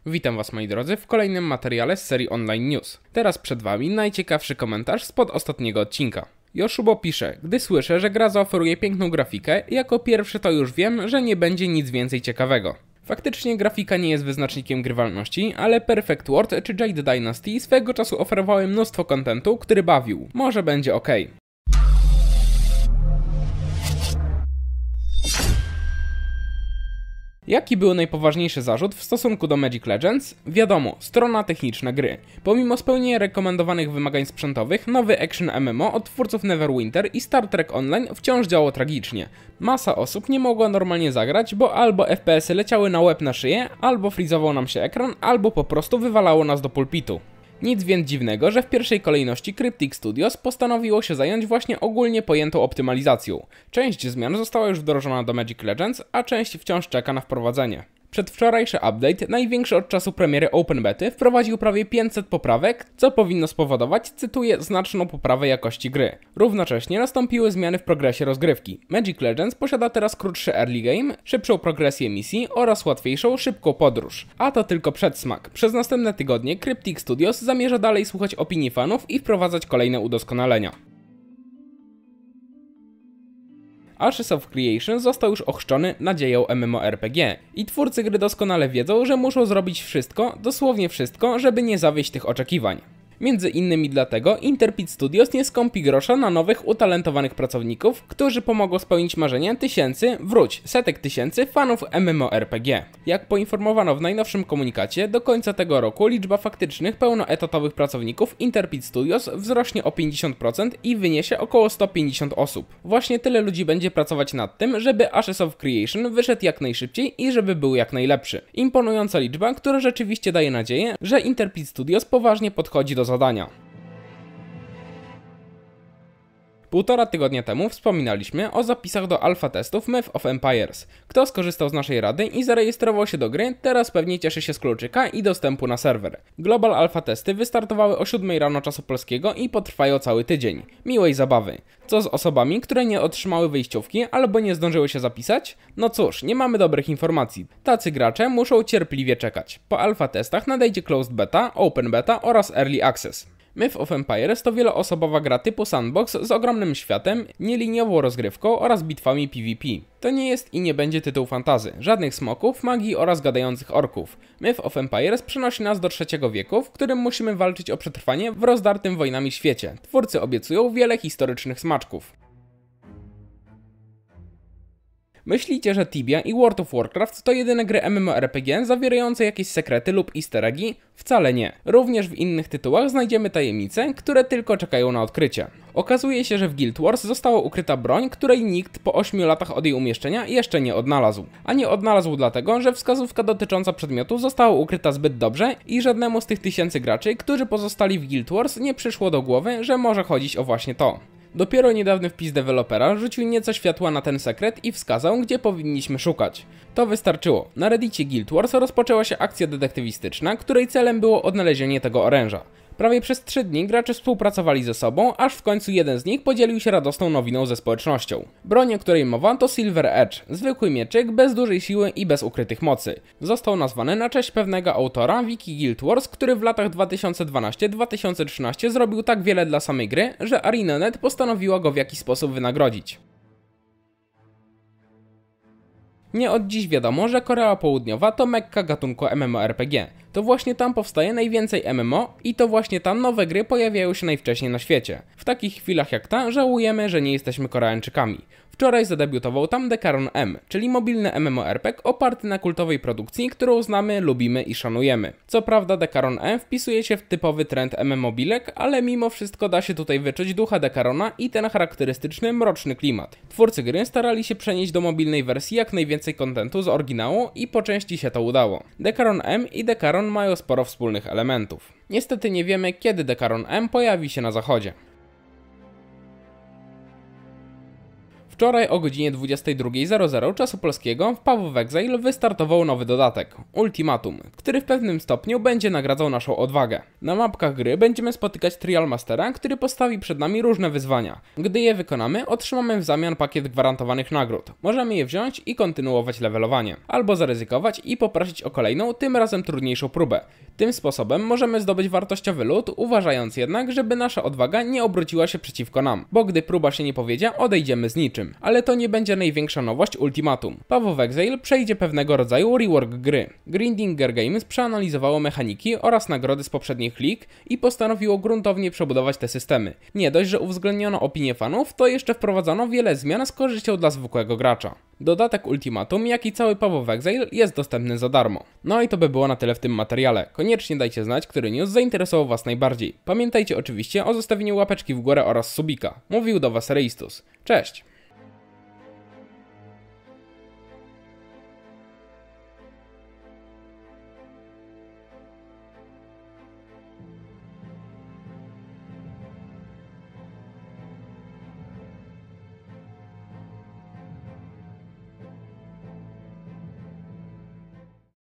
Witam Was moi drodzy w kolejnym materiale z serii Online News. Teraz przed Wami najciekawszy komentarz spod ostatniego odcinka. Joshubo pisze: gdy słyszę, że gra zaoferuje piękną grafikę, jako pierwszy to już wiem, że nie będzie nic więcej ciekawego. Faktycznie grafika nie jest wyznacznikiem grywalności, ale Perfect World czy Jade Dynasty swego czasu oferowały mnóstwo kontentu, który bawił. Może będzie ok. Jaki był najpoważniejszy zarzut w stosunku do Magic Legends? Wiadomo, strona techniczna gry. Pomimo spełnienia rekomendowanych wymagań sprzętowych, nowy action MMO od twórców Neverwinter i Star Trek Online wciąż działał tragicznie. Masa osób nie mogła normalnie zagrać, bo albo FPS-y leciały na łeb na szyję, albo frizował nam się ekran, albo po prostu wywalało nas do pulpitu. Nic więc dziwnego, że w pierwszej kolejności Cryptic Studios postanowiło się zająć właśnie ogólnie pojętą optymalizacją. Część zmian została już wdrożona do Magic Legends, a część wciąż czeka na wprowadzenie. Przedwczorajszy update, największy od czasu premiery Open Bety, wprowadził prawie 500 poprawek, co powinno spowodować, cytuję, znaczną poprawę jakości gry. Równocześnie nastąpiły zmiany w progresie rozgrywki. Magic Legends posiada teraz krótszy early game, szybszą progresję misji oraz łatwiejszą, szybką podróż. A to tylko przedsmak. Przez następne tygodnie Cryptic Studios zamierza dalej słuchać opinii fanów i wprowadzać kolejne udoskonalenia. Ashes of Creation został już ochrzczony nadzieją MMORPG i twórcy gry doskonale wiedzą, że muszą zrobić wszystko, dosłownie wszystko, żeby nie zawieść tych oczekiwań. Między innymi dlatego Interpid Studios nie skąpi grosza na nowych, utalentowanych pracowników, którzy pomogą spełnić marzenia setek tysięcy fanów MMORPG. Jak poinformowano w najnowszym komunikacie, do końca tego roku liczba faktycznych, pełnoetatowych pracowników Interpid Studios wzrośnie o 50% i wyniesie około 150 osób. Właśnie tyle ludzi będzie pracować nad tym, żeby Ashes of Creation wyszedł jak najszybciej i żeby był jak najlepszy. Imponująca liczba, która rzeczywiście daje nadzieję, że Interpid Studios poważnie podchodzi do zadania. Półtora tygodnia temu wspominaliśmy o zapisach do alfa testów Myth of Empires. Kto skorzystał z naszej rady i zarejestrował się do gry, teraz pewnie cieszy się z kluczyka i dostępu na serwer. Global alfa testy wystartowały o 7 rano czasu polskiego i potrwają cały tydzień. Miłej zabawy. Co z osobami, które nie otrzymały wyjściówki albo nie zdążyły się zapisać? No cóż, nie mamy dobrych informacji. Tacy gracze muszą cierpliwie czekać. Po alfa testach nadejdzie Closed Beta, Open Beta oraz Early Access. Myth of Empires to wieloosobowa gra typu sandbox z ogromnym światem, nieliniową rozgrywką oraz bitwami PvP. To nie jest i nie będzie tytuł fantasy, żadnych smoków, magii oraz gadających orków. Myth of Empires przenosi nas do III wieku, w którym musimy walczyć o przetrwanie w rozdartym wojnami świecie. Twórcy obiecują wiele historycznych smaczków. Myślicie, że Tibia i World of Warcraft to jedyne gry MMORPG zawierające jakieś sekrety lub easter eggi? Wcale nie. Również w innych tytułach znajdziemy tajemnice, które tylko czekają na odkrycie. Okazuje się, że w Guild Wars została ukryta broń, której nikt po 8 latach od jej umieszczenia jeszcze nie odnalazł. A nie odnalazł dlatego, że wskazówka dotycząca przedmiotu została ukryta zbyt dobrze i żadnemu z tych tysięcy graczy, którzy pozostali w Guild Wars, nie przyszło do głowy, że może chodzić o właśnie to. Dopiero niedawny wpis dewelopera rzucił nieco światła na ten sekret i wskazał, gdzie powinniśmy szukać. To wystarczyło. Na reddicie Guild Wars rozpoczęła się akcja detektywistyczna, której celem było odnalezienie tego oręża. Prawie przez 3 dni gracze współpracowali ze sobą, aż w końcu jeden z nich podzielił się radosną nowiną ze społecznością. Broń, o której mowa, to Silver Edge, zwykły mieczyk bez dużej siły i bez ukrytych mocy. Został nazwany na cześć pewnego autora wiki Guild Wars, który w latach 2012-2013 zrobił tak wiele dla samej gry, że ArenaNet postanowiła go w jakiś sposób wynagrodzić. Nie od dziś wiadomo, że Korea Południowa to mekka gatunku MMORPG. To właśnie tam powstaje najwięcej MMO i to właśnie tam nowe gry pojawiają się najwcześniej na świecie. W takich chwilach jak ta żałujemy, że nie jesteśmy Koreańczykami. Wczoraj zadebiutował tam Decaron M, czyli mobilny MMORPG oparty na kultowej produkcji, którą znamy, lubimy i szanujemy. Co prawda Decaron M wpisuje się w typowy trend MMObilek, ale mimo wszystko da się tutaj wyczuć ducha Decarona i ten charakterystyczny, mroczny klimat. Twórcy gry starali się przenieść do mobilnej wersji jak najwięcej kontentu z oryginału i po części się to udało. Decaron M i Decaron mają sporo wspólnych elementów. Niestety nie wiemy, kiedy Decaron M pojawi się na zachodzie. Wczoraj o godzinie 22:00 czasu polskiego w Path of Exile wystartował nowy dodatek, Ultimatum, który w pewnym stopniu będzie nagradzał naszą odwagę. Na mapkach gry będziemy spotykać Trial Mastera, który postawi przed nami różne wyzwania. Gdy je wykonamy, otrzymamy w zamian pakiet gwarantowanych nagród. Możemy je wziąć i kontynuować levelowanie, albo zaryzykować i poprosić o kolejną, tym razem trudniejszą próbę. Tym sposobem możemy zdobyć wartościowy loot, uważając jednak, żeby nasza odwaga nie obróciła się przeciwko nam, bo gdy próba się nie powiedzie, odejdziemy z niczym. Ale to nie będzie największa nowość Ultimatum. Path of Exile przejdzie pewnego rodzaju rework gry. Grindinger Games przeanalizowało mechaniki oraz nagrody z poprzednich lig i postanowiło gruntownie przebudować te systemy. Nie dość, że uwzględniono opinię fanów, to jeszcze wprowadzono wiele zmian z korzyścią dla zwykłego gracza. Dodatek Ultimatum, jak i cały Path of Exile jest dostępny za darmo. No i to by było na tyle w tym materiale. Koniecznie dajcie znać, który news zainteresował Was najbardziej. Pamiętajcie oczywiście o zostawieniu łapeczki w górę oraz subika. Mówił do Was Reistus. Cześć!